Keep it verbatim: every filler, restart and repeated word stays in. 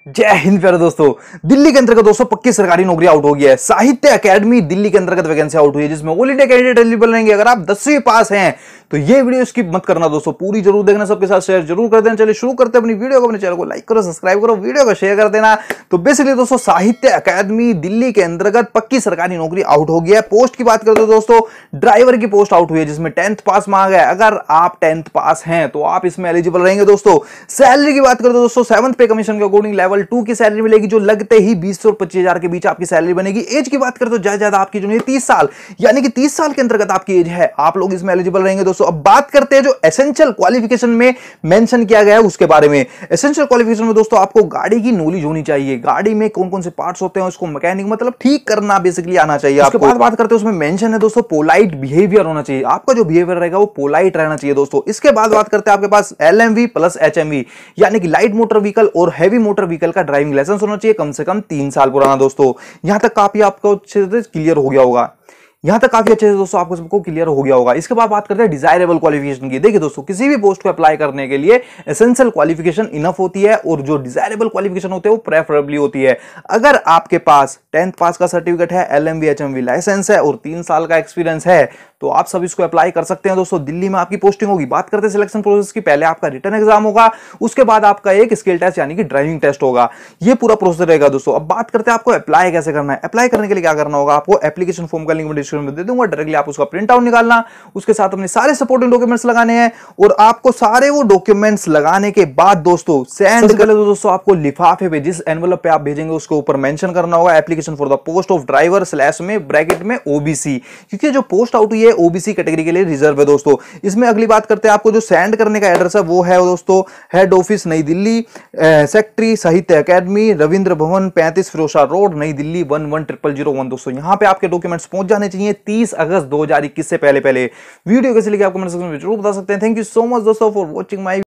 जय हिंद प्यारे दोस्तों। दिल्ली के अंतर्गत दोस्तों पक्की सरकारी नौकरी आउट हो गई है। साहित्य अकेडमी दिल्ली के अंतर्गत वैकेंसी आउट हुई है, जिसमें ऑल इंडिया कैंडिडेट एलिजिबल रहेंगे। अगर आप दसवीं पास हैं तो ये वीडियो स्किप मत करना दोस्तों, पूरी जरूर देखना, सबके साथ शेयर जरूर कर देना। चलिए शुरू करते हैं अपनी वीडियो को। अपने चैनल को लाइक करो, सब्सक्राइब करो, वीडियो को शेयर कर देना। तो बेसिकली दोस्तों साहित्य अकेडमी दिल्ली के अंतर्गत पक्की सरकारी नौकरी आउट हो गई है। पोस्ट की बात करते हो दोस्तों, ड्राइवर की पोस्ट आउट हुई है, जिसमें टेंथ पास मांगा है। अगर आप टेंथ पास हैं तो आप इसमें एलिजिबल रहेंगे दोस्तों। सैलरी की बात करते हो दोस्तों, सेवंथ पे कमीशन के अकॉर्डिंग लेवल टू की सैलरी मिलेगी, जो लगते ही बीस और पच्चीस हजार के बीच आपकी सैलरी बनेगी। एज की बात करते हो ज्यादा ज्यादा आपकी जो है तीस साल, यानी कि तीस साल के अंतर्गत आपकी एज है, आप लोग इसमें एलिजिबल रहेंगे दोस्तों। अब बात करते हैं जो एसेंशियल क्वालिफिकेशन में मेंशन किया गया है उसके बारे में। एसेंशियल क्वालिफिकेशन में दोस्तों आपको गाड़ी की नॉलेज होनी चाहिए, गाड़ी में कौन कौन से पार्ट्स होते हैं उसको मैकेनिक मतलब ठीक करना बेसिकली आना चाहिए। उसके बाद बात करते हैं उसमें मेंशन है दोस्तों पोलाइट बिहेवियर होना चाहिए, आपका जो बिहेवियर रहेगा वो पोलाइट रहना चाहिए दोस्तों। इसके बाद बात करते हैं आपके पास एलएमवी प्लस एचएमवी, यानी कि लाइट मोटर व्हीकल और हैवी मोटर व्हीकल का ड्राइविंग लाइसेंस होना चाहिए, कम से कम तीन साल पुराना दोस्तों। यहां तक काफी आपको अच्छे से क्लियर हो गया होगा, यहां तक काफी अच्छे से दोस्तों आपको सबको क्लियर हो गया होगा। इसके बाद बात करते हैं डिजायरेबल क्वालिफिकेशन की। देखिए दोस्तों, किसी भी पोस्ट को अप्लाई करने के लिए एसेंशियल क्वालिफिकेशन इनफ होती है और जो डिजायरेबल क्वालिफिकेशन होते हैं वो प्रेफरेबली होती है। अगर आपके पास टेंथ पास का सर्टिफिकेट है, एलएमवी एचएमवी लाइसेंस है और तीन साल का एक्सपीरियंस है तो आप सब इसको अप्लाई कर सकते हैं दोस्तों। दिल्ली में आपकी पोस्टिंग होगी। बात करते हैं सिलेक्शन प्रोसेस की, पहले आपका रिटन एग्जाम होगा, उसके बाद आपका एक स्किल टेस्ट यानी कि ड्राइविंग टेस्ट होगा। ये पूरा प्रोसेस रहेगा दोस्तों। अब बात करते हैं आपको अप्लाई कैसे करना है। अप्लाई करने के लिए क्या करना होगा, आपको एप्लीकेशन फॉर्म का लिंक मैं डिस्क्रिप्शन में दे दूंगा, डायरेक्टली आप उसका प्रिंट आउट निकालना, उसके साथ अपने सारे सपोर्टिंग डॉक्यूमेंट्स लगाने हैं और आपको सारे वो डॉक्यूमेंट्स लगाने के बाद दोस्तों सेंड कर दोस्तों आपको लिफाफे पे जिस एनवेलप पे आप भेजेंगे उसके ऊपर मेंशन करना होगा application for the post of driver slash में ब्रैकेट में ओबीसी, क्योंकि जो पोस्ट आउट हुई है ओबीसी कैटेगरी के लिए रिजर्व है दोस्तों। इसमें अगली बात करते हैं, आपको जो सेंड करने का एड्रेस है वो है दोस्तों head office Nai Delhi, secretary Sahitya Akademi, Ravindra Bhavan पैंतीस Firozshah road, Nai Delhi one one triple zero one दोस्तों। यहां पे आपके डॉक्यूमेंट्स पहुंच जाने चाहिए तीस अगस्त दो हजार इक्कीस से पहले पहले। वीडियो कैसे लगी आपको कमेंट सेक्शन में जरूर बता सकते हैं। थैंक यू सो मच दोस्तों फॉर वॉचिंग माय